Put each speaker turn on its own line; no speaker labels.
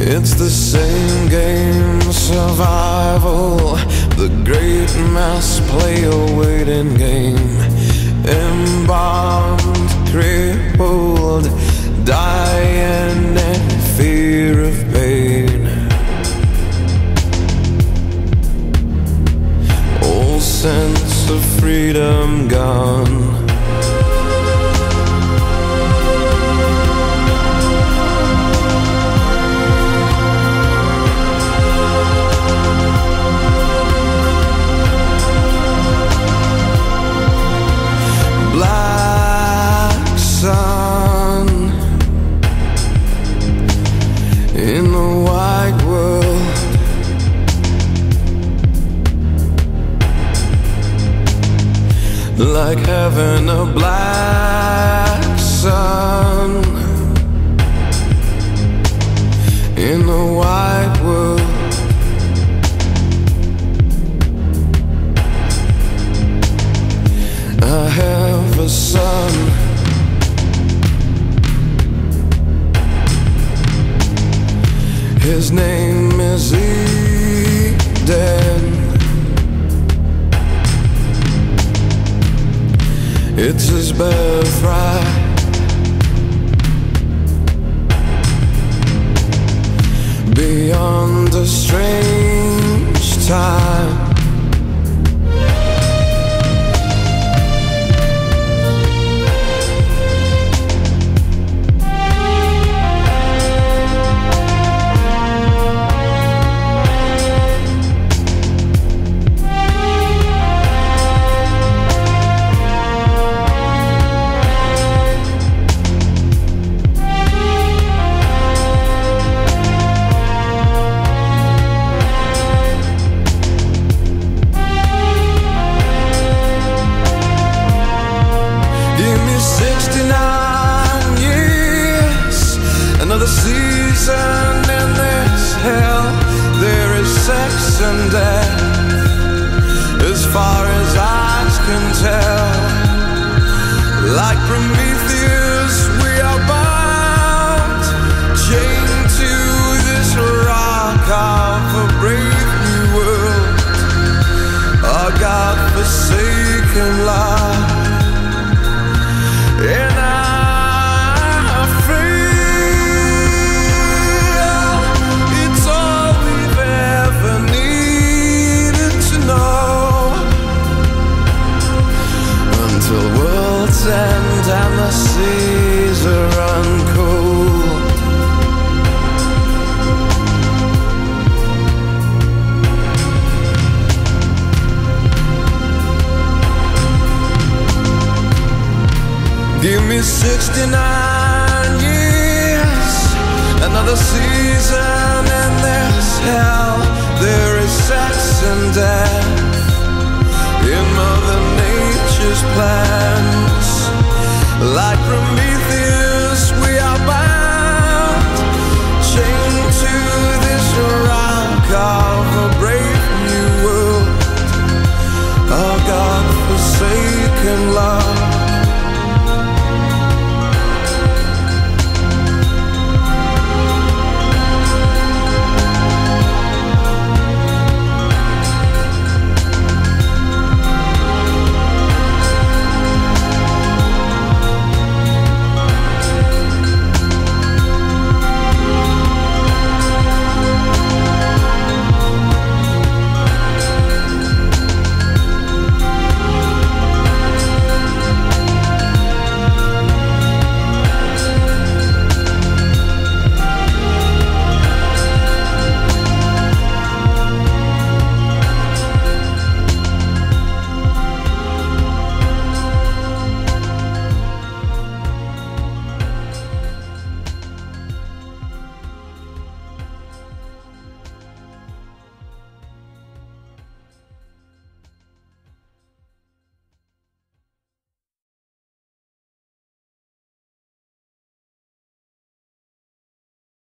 It's the same game, survival, the great mass play a waiting game. Embalmed, crippled, dying in fear of pain. All sense of freedom gone. Black sun in the white world, like having a black sun in the white world. I have a son. His name is Eden. It's his birthright. Beyond a strange time. Another season in this hell. There is sex and death, as far as eyes can tell. Like Prometheus, we are bound, chained to this rock of a brave new world, our God-forsaken life. And I'm free. It's all we've ever needed to know, until world's end and the seas are run cold. Give me 69 years, another season in this hell. There is sex and death in Mother Nature's plans. Like Prometheus,